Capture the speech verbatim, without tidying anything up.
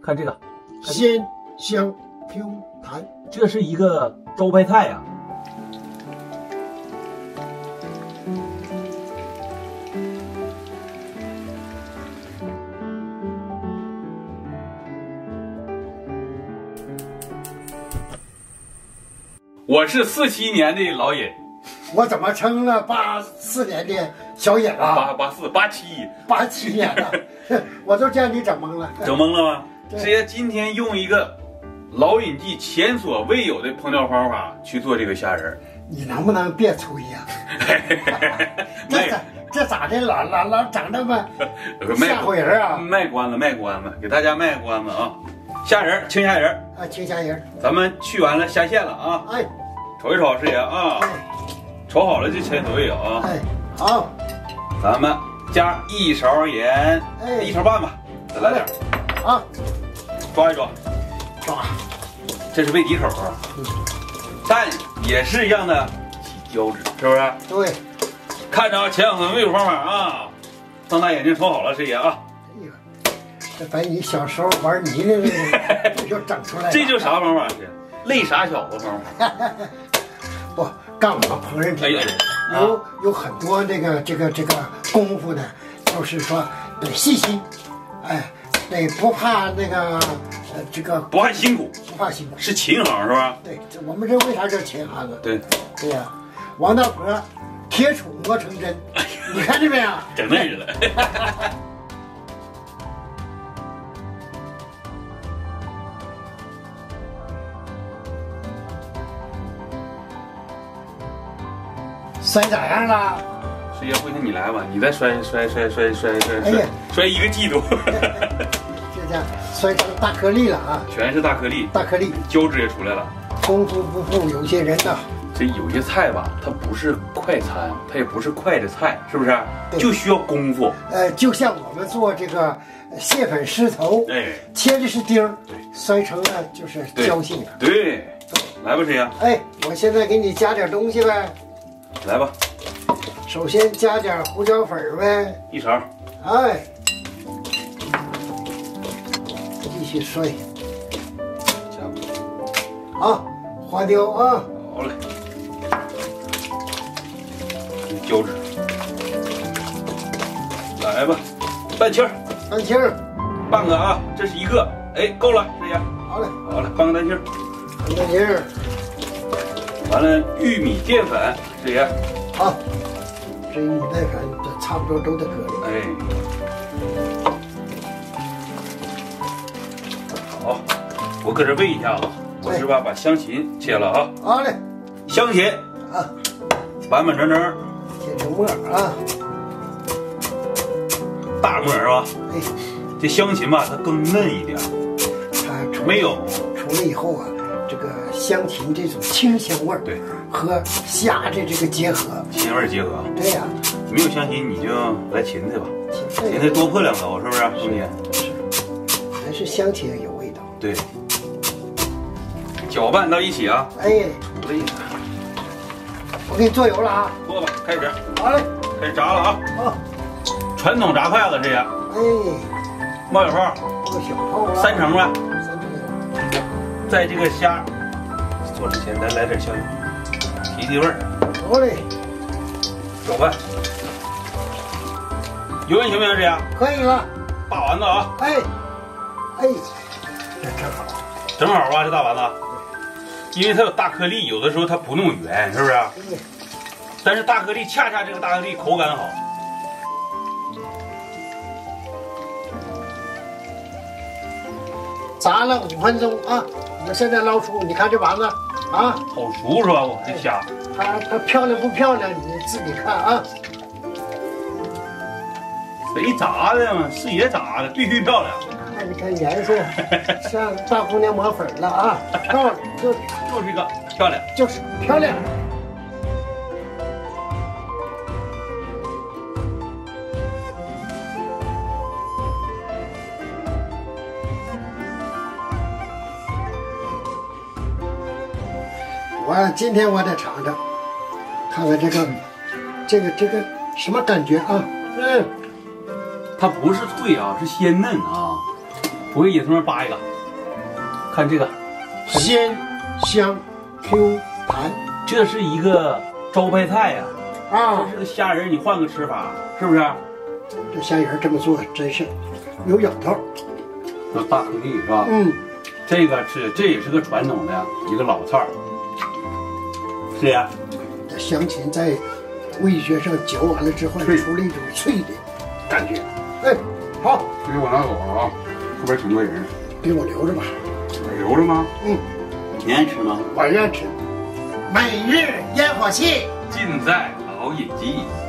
看这个， 鲜香 Q 弹， 这是一个招牌菜呀、啊。我是四七年的老尹， 我怎么成了八四年的小尹了？ 八八四八七八七年了，我都叫你整懵了。 整懵了吗？师爷今天用一个老尹记前所未有的烹调方法去做这个虾仁。 你能不能别吹呀、啊？这咋这咋的？老老老整那么吓唬人啊！ 卖关子卖关子，给大家卖关子啊！虾仁青虾仁啊，青虾仁， 咱们去完了虾线了啊！ 哎， 瞅一瞅师爷啊！哎，瞅好了这前所未有啊！ 哎，好， 咱们加一勺盐， 哎， 一勺半吧，再来点啊， 抓一抓， 抓， 这是喂底口啊，嗯，但也是让它起胶质，是不是？ 对， 看着前所未有方法啊！瞪大眼睛瞅好了，师爷啊！ 哎呀，这把你小时候玩泥的那个这就整出来了， 这就啥方法是？累傻小子方法。 不，干我们烹饪这个有有很多这个这个这个功夫的，就是说得细心，哎，得不怕那个呃这个不怕辛苦， 不怕辛苦， 是勤行是吧？ 对，这我们这为啥叫勤行呢？ 对， 对呀、啊，王大婆铁杵磨成针，你看见没有？ 整那似的。 摔咋样了？ 师爷，不行你来吧，你再摔摔摔摔摔摔哎呀， 摔一个季度。 这家摔成大颗粒了啊！ 全是大颗粒， 大颗粒， 胶质也出来了。 功夫不负有些人呐。 这有些菜吧，它不是快餐，它也不是快的菜，是不是？就需要功夫。 呃，就像我们做这个蟹粉狮头， 哎， 切的是丁儿， 对， 摔成了就是胶性的。 对，来吧，师爷。 哎，我现在给你加点东西呗。 来吧。 首先加点胡椒粉呗， 一勺。 哎，继续摔。 加。 好，花雕啊。 好嘞。胶质。来吧，半青儿。 半青儿。 半个啊，这是一个，哎，够了，师爷。 好嘞， 好了，半个蛋清。 半蛋清。 完了，玉米淀粉，师爷。 好。这玉米淀粉这差不多都得搁里。 哎，好，我搁这煨一下子，我是吧把香芹切了啊。 好嘞， 香芹啊， 板板正正， 切成末啊， 大末是吧？ 哎， 这香芹吧，它更嫩一点。 它没有出来以后啊，这个香芹这种清香味儿， 对，和虾的这个结合， 芹味结合。 对呀、啊， 没有香芹你就来芹菜吧，芹菜多破两刀，是不是？兄弟， 是，还是香芹有味道。 对，搅拌到一起啊。 哎， 出来一个， 我给你做油了啊， 做吧，开始。 好嘞， 开始炸了啊。 好， 传统炸筷子这样。 哎， 冒小泡， 冒小泡了， 三成吧。 三成油。 在这个虾做之前，咱来点香油，提提味儿。 好嘞， 搅拌。油温行不行？这样可以了。 大丸子啊！ 哎，哎，这正好， 正好吧，这大丸子，因为它有大颗粒，有的时候它不那么圆，是不是？ 对。 但是大颗粒恰恰这个大颗粒口感好。 炸了五分钟啊！我们现在捞出，你看这丸子啊， 好熟是吧？我这虾， 它它漂亮不漂亮？你自己看啊。 谁炸的嘛？是爷炸的，必须漂亮。 看你看颜色，像大姑娘抹粉了啊，漂亮，就就这个漂亮， 就是漂亮。我今天我得尝尝，看看这个，这个这个什么感觉啊？嗯， 它不是脆啊，是鲜嫩啊。 我给野同学扒一个，看这个， 鲜香 Q 弹， 这是一个招牌菜呀、 啊！啊， 这是个虾仁，你换个吃法，是不是？ 这虾仁这么做真是有咬头， 有大颗粒是吧？ 嗯， 这个是这也是个传统的一个老菜儿，是呀。 这香芹在味觉上嚼完了之后， 脆出了一种脆的感觉。哎，好， 这个我拿走了啊，后边挺多人。 给我留着吧。 留着吗？ 嗯， 你爱吃吗？ 我愿吃。每日烟火气。 尽在老尹记。